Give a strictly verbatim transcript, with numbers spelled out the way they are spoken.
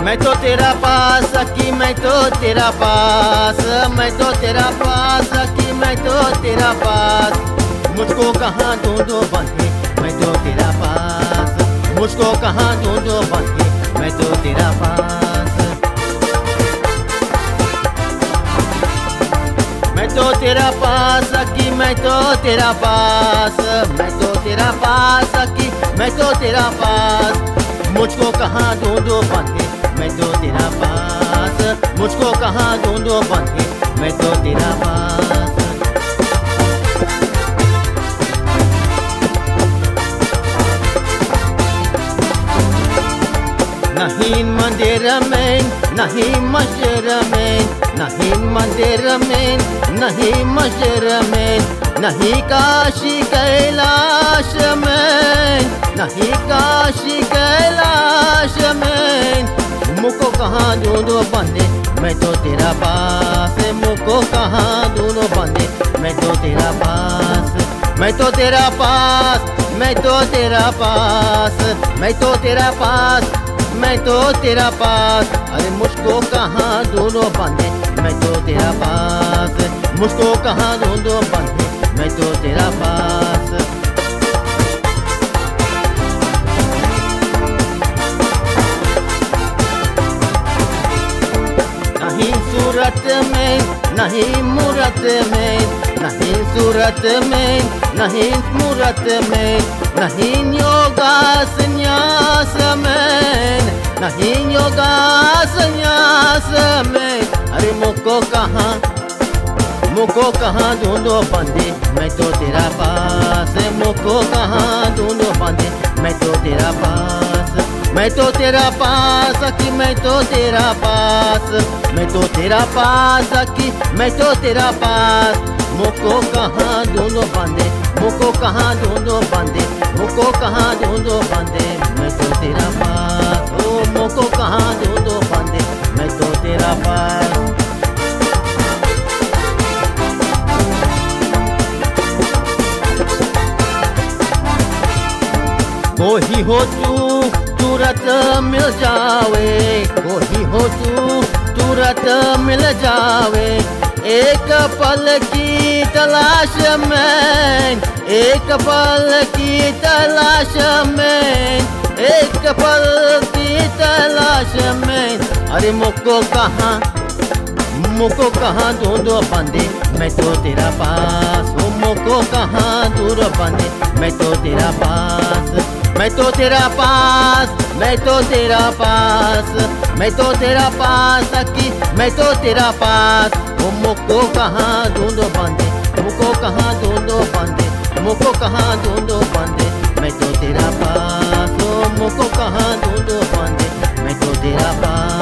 मैं तो तेरा पास सखी, मैं तो तेरा पास, मैं तो तेरा पास सखी, मैं तो तेरा पास। मुझको कहाँ ढूंढो बंधे, मैं तो तेरा पास, मुझको कहाँ ढूंढो बंधे, मैं तो तेरा पास। मैं तो तेरा पास सखी, मैं तो तेरा पास, मैं तो तेरा पास सखी, मैं तो तेरा पास। मुझको कहाँ ढूंढो बंधे, मैं तो तेरा पास, मुझको कहाँ ढूंढो बंधे, मैं तो तेरा पास। नहीं मंदिर में, नहीं मस्जिद में, नहीं मंदिर में, नहीं मस्जिद में, नहीं काशी कैलाश में, नहीं काशी कैलाश में। मुझको कहाँ ढूंढो बंधे, मैं तो तेरा पास, मुझको कहाँ ढूंढो बंधे, मैं तो तेरा पास। मैं तो तेरा पास, मैं तो तेरा पास, मैं तो तेरा पास, मैं तो तेरा पास। अरे मुझको कहाँ ढूंढो बंधे, मैं तो तेरा पास, मुझको कहाँ ढूंढो बंधे, मैं तो तेरा पास। नहीं सूरत में, नहीं मूरत में, नहीं सूरत में, नहीं मूरत में, नहीं योगा संन्यास में, नहीं योगा संन्यास में। अरे मुझको कहाँ, मुझको कहाँ ढूंढो बंधे, मैं तो तेरा पास, मुझको कहाँ ढूंढो बंधे, मैं तो तेरा पास। मैं तो तेरा पास सखी, मैं तो तेरा पास, मैं तो तेरा पास सखी, मैं तो तेरा पास। मुझको कहाँ ढूंढो बंधे, मुझको कहाँ ढूंढो बंधे, मुझको कहाँ ढूंढो बंधे, मैं तो तेरा पास। ओ मुझको कहाँ ढूंढो बंधे, मैं तो तेरा पास। कोई हो तू तुरंत मिल जावे, कोई हो तू तुरंत मिल जावे। एक पल की तलाश में, एक पल की तलाश में, एक पल की तलाश में। अरे मुझको कहाँ, मुझको कहाँ ढूंढो बंधे, मैं तो तेरा पास। ओ मुझको कहाँ ढूंढो बंधे, मैं तो तेरा पास। मैं तो तेरा पास, मैं तो तेरा पास, मैं तो तेरा पास सखी, मैं तो तेरा पास। ओ मुझको कहाँ ढूंढो बंधे, मुझको कहाँ ढूंढो बंधे, मुझको कहाँ ढूंढो बंधे, मैं तो तेरा पास। ओ मुझको कहाँ ढूंढो बंधे, मैं तो तेरा पास।